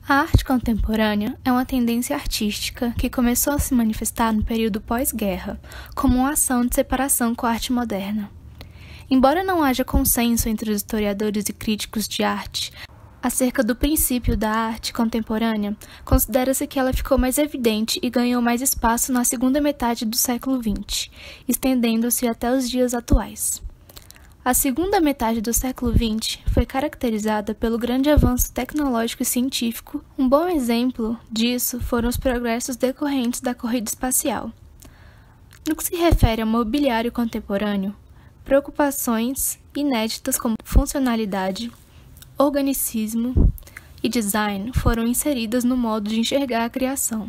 A arte contemporânea é uma tendência artística que começou a se manifestar no período pós-guerra, como uma ação de separação com a arte moderna. Embora não haja consenso entre os historiadores e críticos de arte acerca do princípio da arte contemporânea, considera-se que ela ficou mais evidente e ganhou mais espaço na segunda metade do século XX, estendendo-se até os dias atuais. A segunda metade do século XX foi caracterizada pelo grande avanço tecnológico e científico. Um bom exemplo disso foram os progressos decorrentes da corrida espacial. No que se refere ao mobiliário contemporâneo, preocupações inéditas como funcionalidade, organicismo e design foram inseridas no modo de enxergar a criação.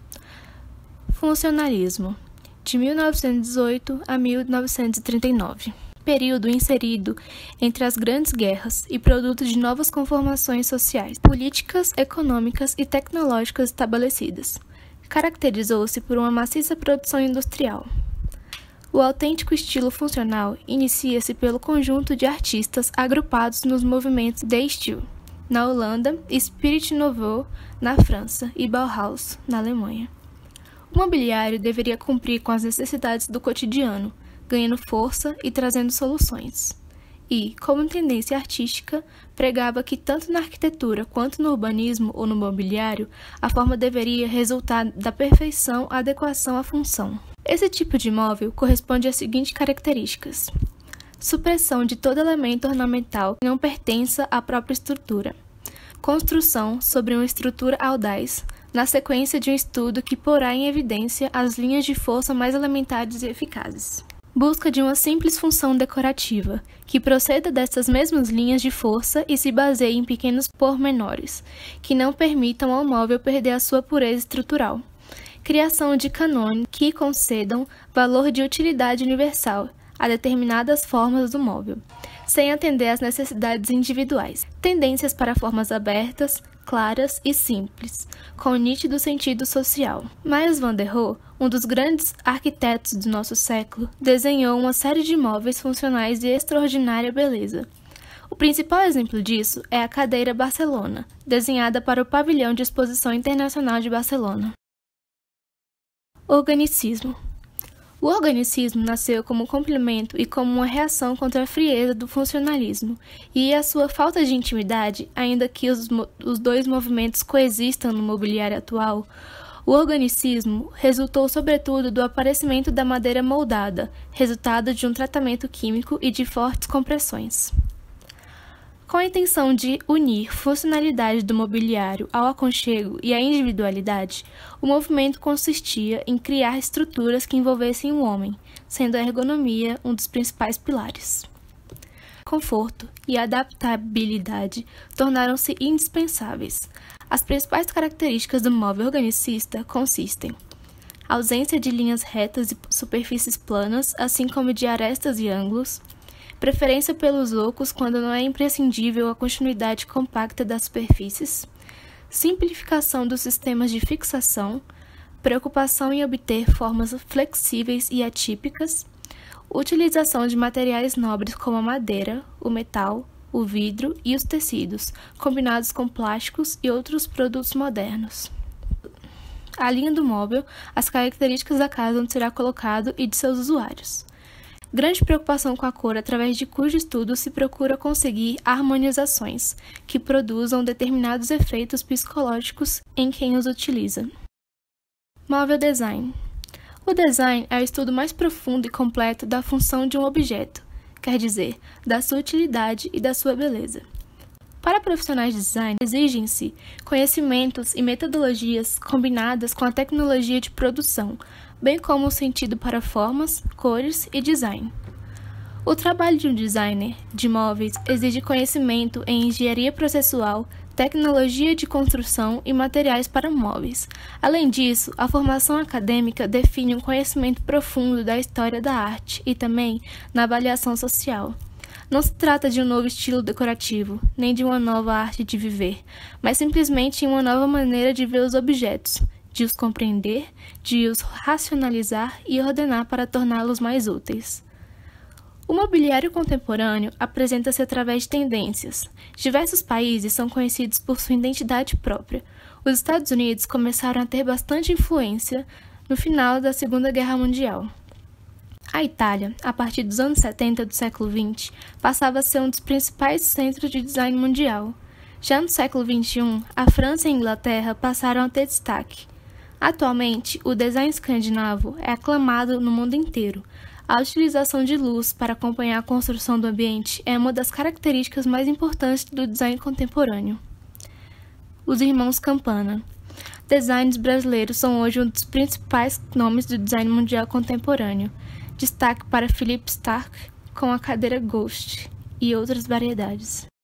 Funcionalismo, de 1918 a 1939. Período inserido entre as grandes guerras e produto de novas conformações sociais, políticas, econômicas e tecnológicas estabelecidas. Caracterizou-se por uma maciça produção industrial. O autêntico estilo funcional inicia-se pelo conjunto de artistas agrupados nos movimentos de Stil, na Holanda, Spirit Nouveau, na França e Bauhaus, na Alemanha. O mobiliário deveria cumprir com as necessidades do cotidiano, ganhando força e trazendo soluções. E, como tendência artística, pregava que tanto na arquitetura quanto no urbanismo ou no mobiliário, a forma deveria resultar da perfeição adequação à função. Esse tipo de móvel corresponde às seguintes características: supressão de todo elemento ornamental que não pertença à própria estrutura. Construção sobre uma estrutura audaz, na sequência de um estudo que porá em evidência as linhas de força mais elementares e eficazes. Busca de uma simples função decorativa, que proceda dessas mesmas linhas de força e se baseie em pequenos pormenores, que não permitam ao móvel perder a sua pureza estrutural. Criação de cânones que concedam valor de utilidade universal a determinadas formas do móvel, sem atender às necessidades individuais. Tendências para formas abertas, claras e simples, com nítido sentido social. Mies van der Rohe, um dos grandes arquitetos do nosso século, desenhou uma série de móveis funcionais de extraordinária beleza. O principal exemplo disso é a cadeira Barcelona, desenhada para o Pavilhão de Exposição Internacional de Barcelona. Organicismo. O organicismo nasceu como complemento e como uma reação contra a frieza do funcionalismo e a sua falta de intimidade, ainda que os dois movimentos coexistam no mobiliário atual. O organicismo resultou sobretudo do aparecimento da madeira moldada, resultado de um tratamento químico e de fortes compressões. Com a intenção de unir funcionalidade do mobiliário ao aconchego e à individualidade, o movimento consistia em criar estruturas que envolvessem o homem, sendo a ergonomia um dos principais pilares. Conforto e adaptabilidade tornaram-se indispensáveis. As principais características do móvel organicista consistem: ausência de linhas retas e superfícies planas, assim como de arestas e ângulos, preferência pelos ocos quando não é imprescindível a continuidade compacta das superfícies, simplificação dos sistemas de fixação, preocupação em obter formas flexíveis e atípicas, utilização de materiais nobres como a madeira, o metal, o vidro e os tecidos, combinados com plásticos e outros produtos modernos. A linha do móvel, as características da casa onde será colocado e de seus usuários. Grande preocupação com a cor, através de cujo estudo se procura conseguir harmonizações que produzam determinados efeitos psicológicos em quem os utiliza. Móvel design. O design é o estudo mais profundo e completo da função de um objeto, quer dizer, da sua utilidade e da sua beleza. Para profissionais de design, exigem-se conhecimentos e metodologias combinadas com a tecnologia de produção, bem como o sentido para formas, cores e design. O trabalho de um designer de móveis exige conhecimento em engenharia processual, tecnologia de construção e materiais para móveis. Além disso, a formação acadêmica define um conhecimento profundo da história da arte e também na avaliação social. Não se trata de um novo estilo decorativo, nem de uma nova arte de viver, mas simplesmente uma nova maneira de ver os objetos, de os compreender, de os racionalizar e ordenar para torná-los mais úteis. O mobiliário contemporâneo apresenta-se através de tendências. Diversos países são conhecidos por sua identidade própria. Os Estados Unidos começaram a ter bastante influência no final da Segunda Guerra Mundial. A Itália, a partir dos anos 70 do século XX, passava a ser um dos principais centros de design mundial. Já no século XXI, a França e a Inglaterra passaram a ter destaque. Atualmente, o design escandinavo é aclamado no mundo inteiro. A utilização de luz para acompanhar a construção do ambiente é uma das características mais importantes do design contemporâneo. Os irmãos Campana. Designers brasileiros são hoje um dos principais nomes do design mundial contemporâneo. Destaque para Philippe Starck com a cadeira Ghost e outras variedades.